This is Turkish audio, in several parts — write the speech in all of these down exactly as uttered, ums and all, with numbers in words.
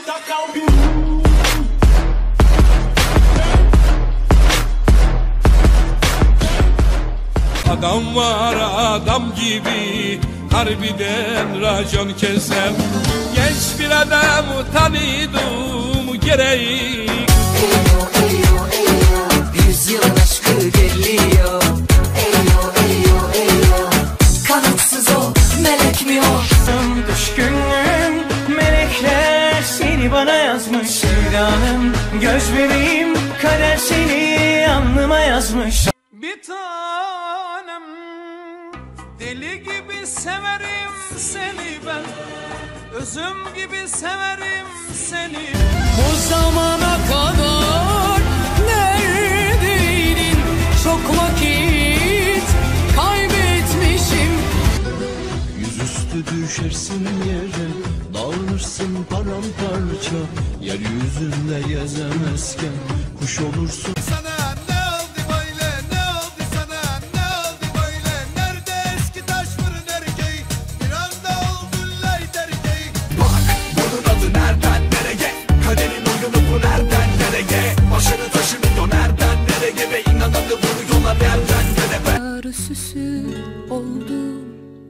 Adam var adam gibi, harbiden racon kesem. Genç bir adamı tanıdım gerek. Eyo eyo eyo, yüzyılın aşkı geliyor. Eyo eyo eyo, kanatsız o, melek mi o? Düşkünüm, melekler seni bana yazmış. Sevdanım, göz bebeğim, kader seni alnıma yazmış. Bir tanem, deli gibi severim seni ben, özüm gibi severim seni. Bu zamana kadar neredeydin? Çok vakit kaybetmişim. Yüzüstü düşersin yere, dağılırsın paramparça. Yeryüzünde gezemezken kuş olursun. Sana ne oldu böyle, ne oldu sana, ne oldu böyle? Nerede eski taş fırın erkeği, bir anda oldun light erkeği. Bak bunun adı nereden nereye, kaderin oyunu bu nereden nereye? Başını taşımıyor nereden nereye ve inananı vuruyorlar yerden yere be. Ağrı süsü oldu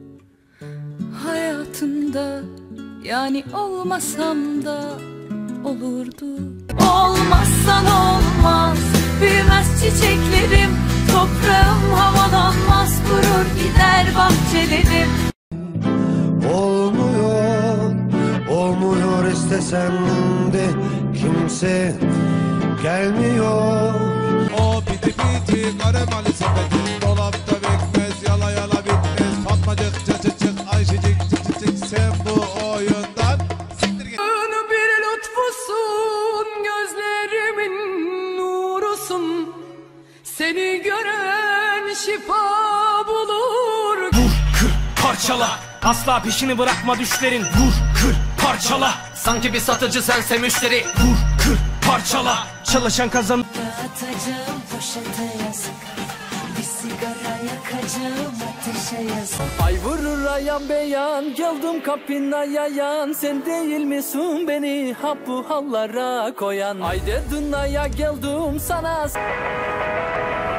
hayatında, yani olmasam da olurdu. Olmazsan olmaz, büyümez çiçeklerim, toprağım havalanmaz, kurur gider bahçelerim. Olmuyor, olmuyor istesem de kimse gelmiyor. O biti biti karemalı sepeti, dolapta bekmez, yala yala bitmez. Fatmacık cacıcık, Ayşecik cicicik, sen bu oyundan siktir git. Bir lütfusun, gözlerimin nurusun. Seni gören şifa bulur. Vur, kır, parçala. Asla peşini bırakma düşlerin. Vur, kır, parçala. Sanki bir satıcı sense müşteri. Vur, kır, parçala. Çalışan kazan. Atacağım poşete yazık, bir sigara yakacağım ateşe yazık. Ay vurur ayan beyan, geldim kapına yayan. Sen değil misin beni ha bu hallara koyan? Ay dedin aya geldim sana.